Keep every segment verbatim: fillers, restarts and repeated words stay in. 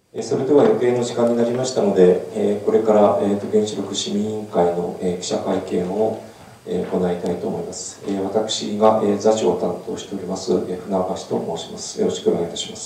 それでは予定の時間になりましたので、これから原子力市民委員会の記者会見を行いたいと思います。私が座長を担当しております船橋と申します。よろしくお願いいたします。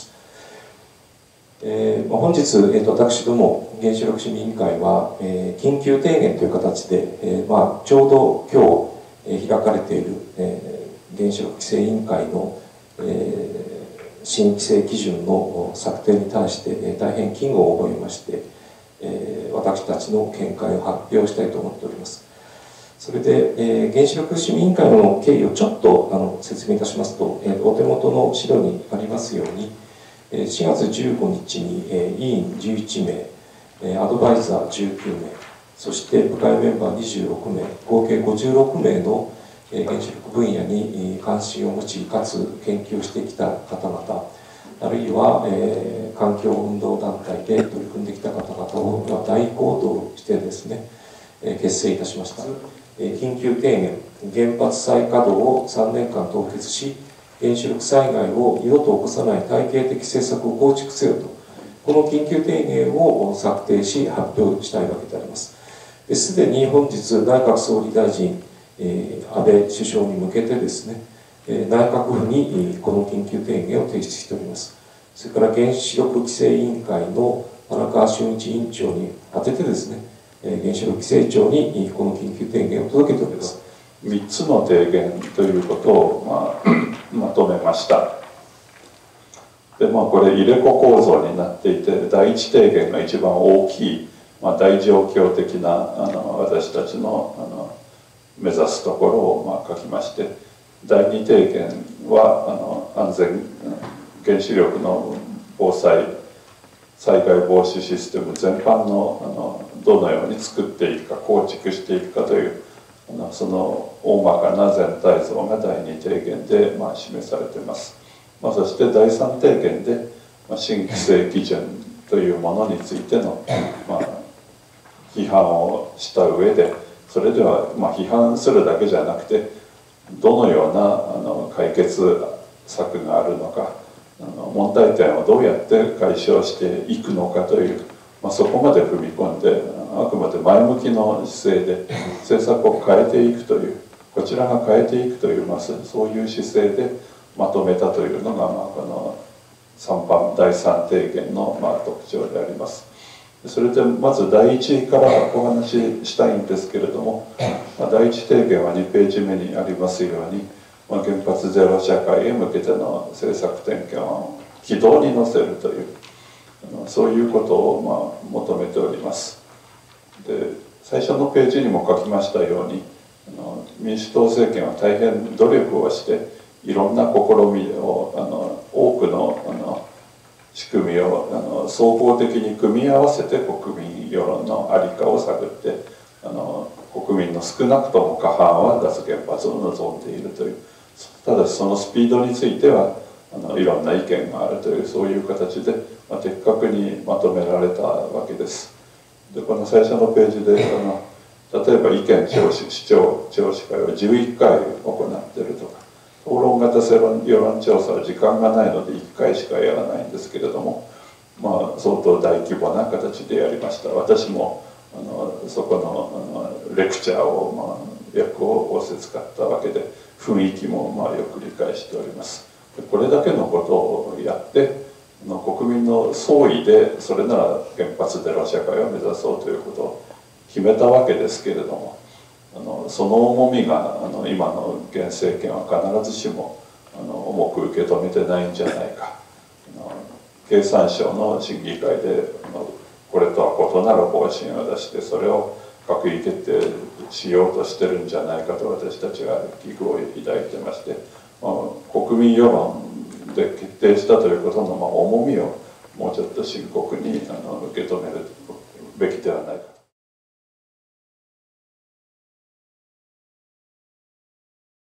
本日、私ども原子力市民委員会は緊急提言という形で、まあ、ちょうど今日開かれている原子力規制委員会の新規制基準の策定に対して大変危惧を覚えまして、私たちの見解を発表したいと思っております。それで原子力市民委員会の経緯をちょっとあの説明いたしますと、お手元の資料にありますように、しがつじゅうごにちに委員じゅういちめい、アドバイザーじゅうきゅうめい、そして部会メンバーにじゅうろくめい、合計ごじゅうろくめいの原子力分野に関心を持ち、かつ研究してきた方々、あるいは、えー、環境運動団体で取り組んできた方々を大行動してですね、えー、結成いたしました。えー、緊急提言、原発再稼働をさんねんかん凍結し、原子力災害を二度と起こさない体系的政策を構築せよと、この緊急提言を策定し、発表したいわけであります。すでに本日、内閣総理大臣、えー、安倍首相に向けてですね、えー、内閣府にこの緊急提言を提出しております。それから原子力規制委員会の田中俊一委員長に宛ててですね、えー、原子力規制庁にこの緊急提言を届けております。 みっつの提言ということを、まあ、まとめました。で、まあ、これ入れ子構造になっていて、第一提言が一番大きい、まあ、大状況的なあの私たちのあの目指すところをまあ書きまして、だいに提言はあの安全原子力の防災災害防止システム全般のあのどのように作っていくか構築していくかというあのその大まかな全体像がだいに提言でまあ示されています。まあ、そしてだいさん提言で、まあ、新規制基準というものについての、まあ、批判をした上で、それではまあ批判するだけじゃなくて、どのようなあの解決策があるのか、あの問題点をどうやって解消していくのかという、まあ、そこまで踏み込んで、あくまで前向きの姿勢で政策を変えていくという、こちらが変えていくという、まあ、そういう姿勢でまとめたというのが、まあ、このさんばんだいさん提言のまあ特徴であります。それでまずだいいちからお話ししたいんですけれども、だいいち提言はにページめにありますように、原発ゼロ社会へ向けての政策転換を軌道に乗せるという、そういうことをまあ求めております。で、最初のページにも書きましたように、民主党政権は大変努力をしていろんな試みをあの多くのあの仕組みをあの総合的に組み合わせて国民世論の在りかを探って、あの国民の少なくとも過半は脱原発を望んでいるという、ただしそのスピードについてはあのいろんな意見があるという、そういう形で、まあ、的確にまとめられたわけです。で、この最初のページであの例えば意見聴取市長聴取会をじゅういっかい行っているとか、討論型世論世論調査は時間がないのでいっかいしかやらないんですけれども、まあ、相当大規模な形でやりました。私もあのそこのあのレクチャーを、まあ、役を仰せ使ったわけで、雰囲気もまあよく理解しております。で、これだけのことをやっての国民の総意でそれなら原発ゼロ社会を目指そうということを決めたわけですけれども、あのその重みがあの今の現政権は必ずしもあの重く受け止めてないんじゃないか、あの経産省の審議会であのこれとは異なる方針を出して、それを閣議決定しようとしてるんじゃないかと私たちは危惧を抱いてまして、まあ、国民世論で決定したということのまあ重みをもうちょっと深刻にあの受け止めるべきではないか。